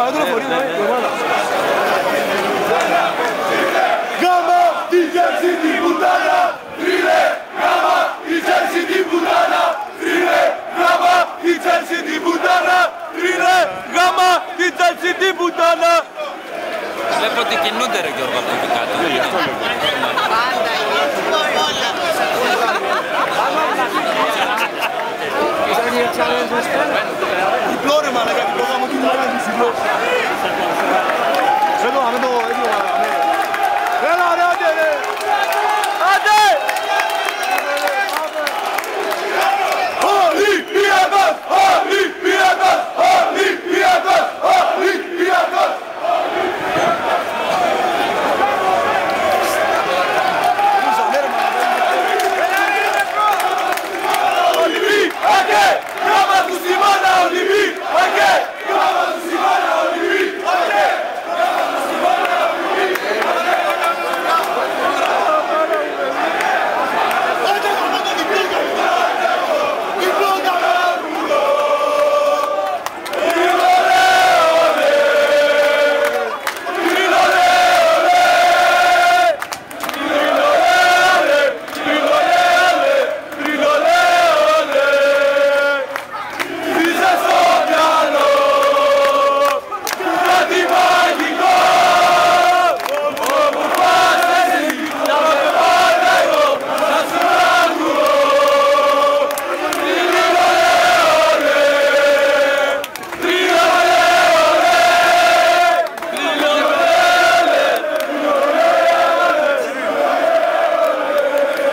Γάμα τη Chelsea την πουτάνα, φίλε, γάμα τη Chelsea την πουτάνα, φίλε, γάμα τη Chelsea την πουτάνα, φίλε, γάμα τη Chelsea την πουτάνα. Βλέπω ότι κινούνται ρε Γιώργο από εκεί κάτω. Πάντα Διπλό ρε μαλάκα, διπλό γάμο, τι μου κάνεις διπλό.